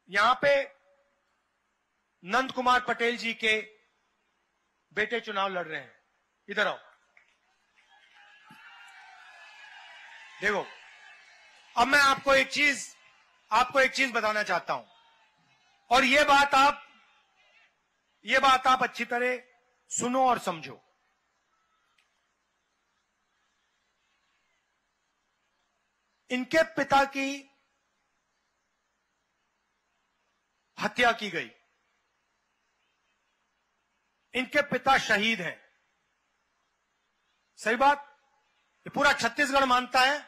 यहां पे नंद कुमार पटेल जी के बेटे चुनाव लड़ रहे हैं। इधर आओ, देखो। अब मैं आपको एक चीज बताना चाहता हूं, और ये बात आप अच्छी तरह सुनो और समझो। इनके पिता की हत्या की गई, इनके पिता शहीद हैं, सही बात? ये पूरा छत्तीसगढ़ मानता है।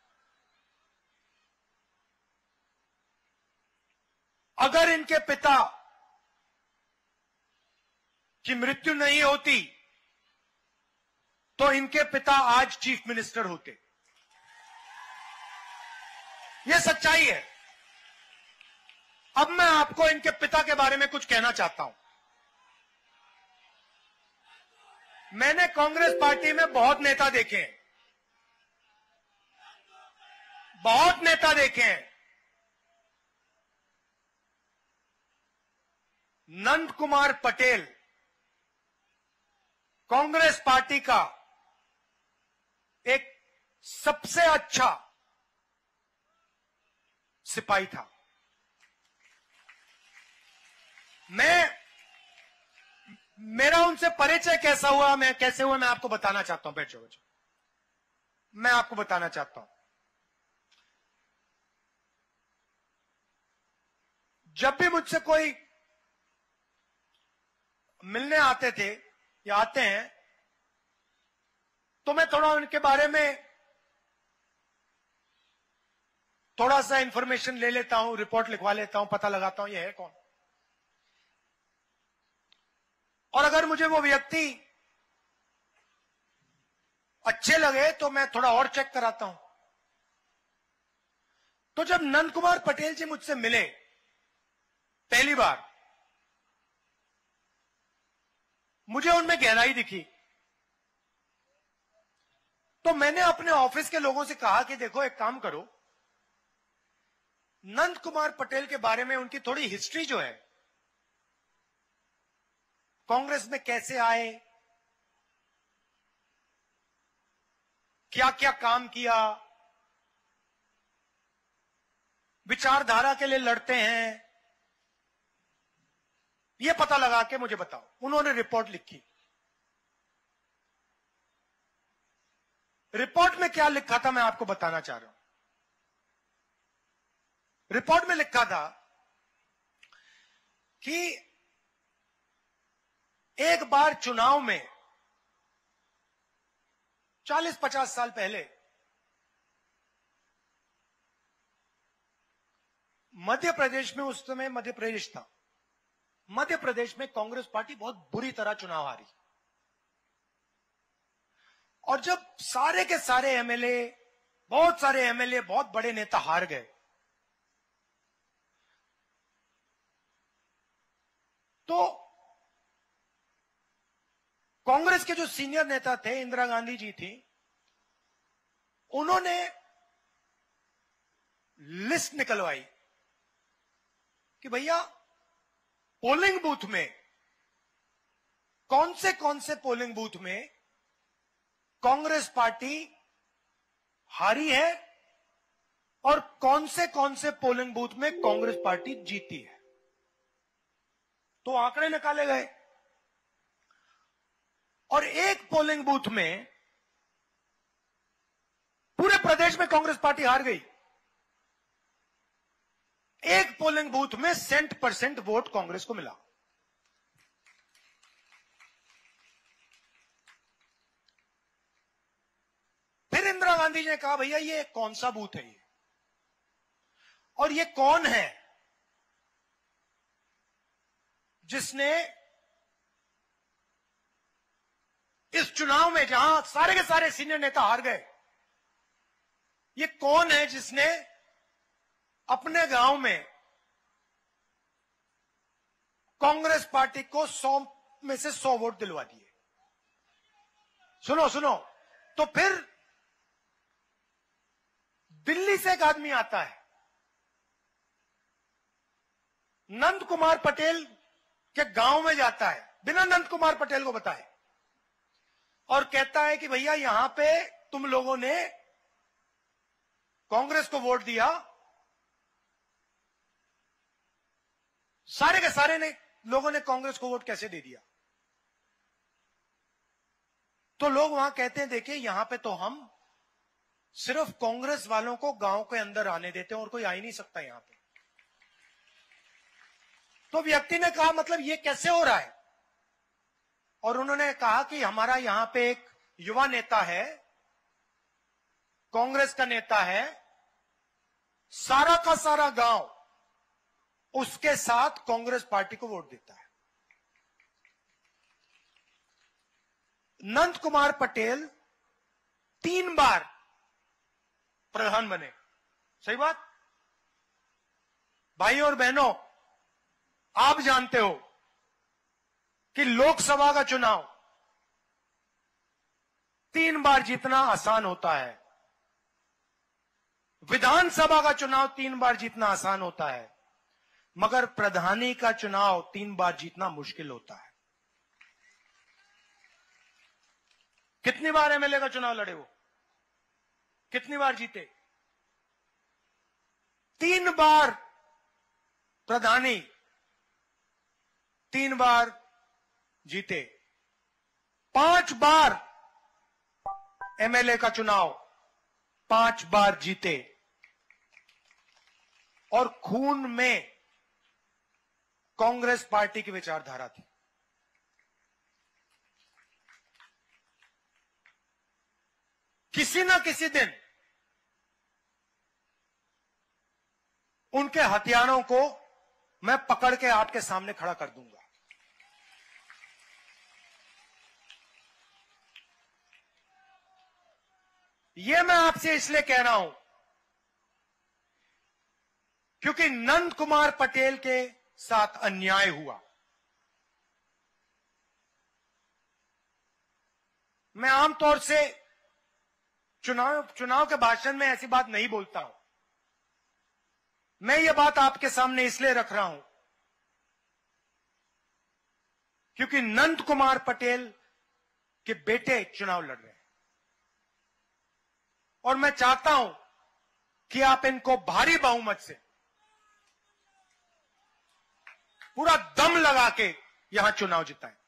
अगर इनके पिता की मृत्यु नहीं होती तो इनके पिता आज चीफ मिनिस्टर होते। यह सच्चाई है। अब मैं आपको इनके पिता के बारे में कुछ कहना चाहता हूं। मैंने कांग्रेस पार्टी में बहुत नेता देखे हैं, बहुत नेता देखे हैं। नंद कुमार पटेल कांग्रेस पार्टी का एक सबसे अच्छा सिपाही था। मेरा उनसे परिचय कैसे हुआ मैं आपको बताना चाहता हूं। बैठो, मैं आपको बताना चाहता हूं। जब भी मुझसे कोई मिलने आते थे या आते हैं, तो मैं थोड़ा उनके बारे में थोड़ा सा इंफॉर्मेशन ले लेता हूं, रिपोर्ट लिखवा लेता हूं, पता लगाता हूं ये है कौन। और अगर मुझे वो व्यक्ति अच्छे लगे तो मैं थोड़ा और चेक कराता हूं। तो जब नंद कुमार पटेल जी मुझसे मिले पहली बार, मुझे उनमें गहराई दिखी। तो मैंने अपने ऑफिस के लोगों से कहा कि देखो, एक काम करो, नंद कुमार पटेल के बारे में उनकी थोड़ी हिस्ट्री जो है, कांग्रेस में कैसे आए, क्या क्या काम किया, विचारधारा के लिए लड़ते हैं, यह पता लगा के मुझे बताओ। उन्होंने रिपोर्ट लिखी। रिपोर्ट में क्या लिखा था मैं आपको बताना चाह रहा हूं। रिपोर्ट में लिखा था कि एक बार चुनाव में 40-50 साल पहले मध्य प्रदेश में, उस समय मध्य प्रदेश था, मध्य प्रदेश में कांग्रेस पार्टी बहुत बुरी तरह चुनाव हारी। और जब सारे के सारे एमएलए, बहुत बड़े नेता हार गए, तो कांग्रेस के जो सीनियर नेता थे, इंदिरा गांधी जी थी, उन्होंने लिस्ट निकलवाई कि भैया पोलिंग बूथ में कौन से पोलिंग बूथ में कांग्रेस पार्टी हारी है और कौन से पोलिंग बूथ में कांग्रेस पार्टी जीती है। तो आंकड़े निकाले गए और एक पोलिंग बूथ में, पूरे प्रदेश में कांग्रेस पार्टी हार गई, एक पोलिंग बूथ में 100% वोट कांग्रेस को मिला। फिर इंदिरा गांधी जी ने कहा, भैया ये कौन सा बूथ है ये, और ये कौन है जिसने इस चुनाव में, जहां सारे के सारे सीनियर नेता हार गए, ये कौन है जिसने अपने गांव में कांग्रेस पार्टी को 100 में से 100 वोट दिलवा दिए। सुनो, तो फिर दिल्ली से एक आदमी आता है, नंद कुमार पटेल के गांव में जाता है बिना नंद कुमार पटेल को बताए और कहता है कि भैया यहां पे तुम लोगों ने कांग्रेस को वोट दिया, सारे के सारे लोगों ने कांग्रेस को वोट कैसे दे दिया? तो लोग वहां कहते हैं देखिए यहां पे तो हम सिर्फ कांग्रेस वालों को गांव के अंदर आने देते हैं और कोई आ ही नहीं सकता यहां पे। तो व्यक्ति ने कहा मतलब ये कैसे हो रहा है? और उन्होंने कहा कि हमारा यहां पे एक युवा नेता है, कांग्रेस का नेता है, सारा का सारा गांव उसके साथ कांग्रेस पार्टी को वोट देता है। नंद कुमार पटेल 3 बार प्रधान बने। सही बात? भाई और बहनों, आप जानते हो कि लोकसभा का चुनाव 3 बार जीतना आसान होता है, विधानसभा का चुनाव 3 बार जीतना आसान होता है, मगर प्रधानी का चुनाव 3 बार जीतना मुश्किल होता है। कितनी बार एमएलए का चुनाव लड़े वो? कितनी बार जीते? 3 बार प्रधानी, 3 बार जीते। 5 बार एमएलए का चुनाव, 5 बार जीते। और खून में कांग्रेस पार्टी की विचारधारा थी। किसी ना किसी दिन उनके हथियारों को मैं पकड़ के आपके सामने खड़ा कर दूंगा। यह मैं आपसे इसलिए कह रहा हूं क्योंकि नंद कुमार पटेल के साथ अन्याय हुआ। मैं आमतौर से चुनाव के भाषण में ऐसी बात नहीं बोलता हूं। मैं ये बात आपके सामने इसलिए रख रहा हूं क्योंकि नंद कुमार पटेल के बेटे चुनाव लड़ रहे हैं और मैं चाहता हूं कि आप इनको भारी बहुमत से पूरा दम लगा के यहां चुनाव जिताएं।